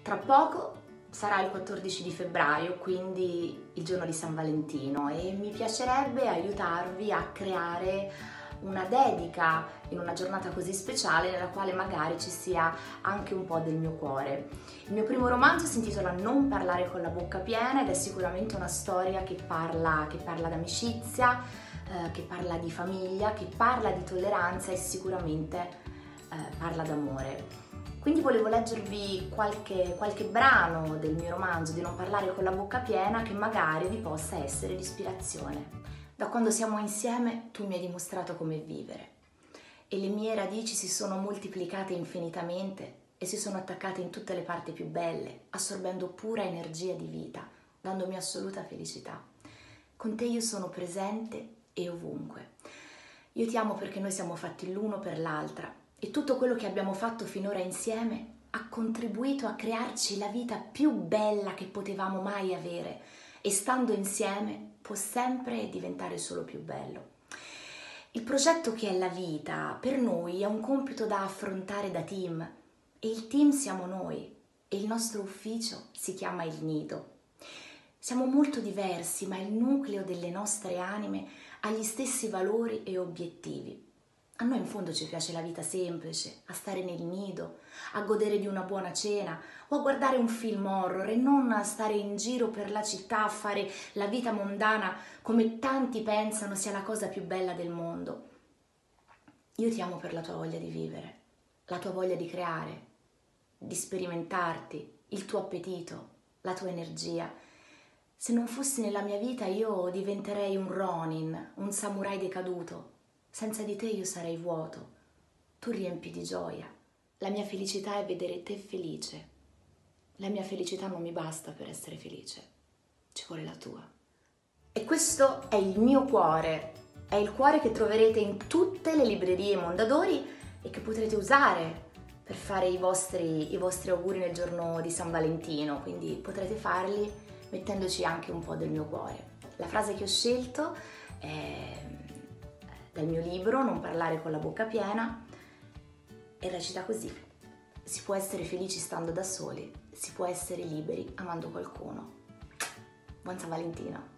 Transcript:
Tra poco sarà il 14 di febbraio, quindi il giorno di San Valentino, e mi piacerebbe aiutarvi a creare una dedica in una giornata così speciale nella quale magari ci sia anche un po' del mio cuore. Il mio primo romanzo si intitola Non parlare con la bocca piena ed è sicuramente una storia che parla d'amicizia, che parla di famiglia, che parla di tolleranza e sicuramente parla d'amore. Quindi volevo leggervi qualche brano del mio romanzo di Non parlare con la bocca piena che magari vi possa essere di ispirazione. Da quando siamo insieme tu mi hai dimostrato come vivere e le mie radici si sono moltiplicate infinitamente e si sono attaccate in tutte le parti più belle, assorbendo pura energia di vita, dandomi assoluta felicità. Con te io sono presente e ovunque. Io ti amo perché noi siamo fatti l'uno per l'altra e tutto quello che abbiamo fatto finora insieme ha contribuito a crearci la vita più bella che potevamo mai avere e stando insieme può sempre diventare solo più bello. Il progetto che è la vita per noi è un compito da affrontare da team e il team siamo noi e il nostro ufficio si chiama il nido. Siamo molto diversi, ma il nucleo delle nostre anime ha gli stessi valori e obiettivi. A noi in fondo ci piace la vita semplice, a stare nel nido, a godere di una buona cena o a guardare un film horror e non a stare in giro per la città a fare la vita mondana come tanti pensano sia la cosa più bella del mondo. Io ti amo per la tua voglia di vivere, la tua voglia di creare, di sperimentarti, il tuo appetito, la tua energia. Se non fossi nella mia vita io diventerei un Ronin, un samurai decaduto. Senza di te io sarei vuoto, tu riempi di gioia. La mia felicità è vedere te felice. La mia felicità non mi basta per essere felice, ci vuole la tua. E questo è il mio cuore, è il cuore che troverete in tutte le librerie Mondadori e che potrete usare per fare i vostri auguri nel giorno di San Valentino, quindi potrete farli mettendoci anche un po' del mio cuore. La frase che ho scelto è dal mio libro Non parlare con la bocca piena e recita così: si può essere felici stando da soli, si può essere liberi amando qualcuno. Buon San Valentino!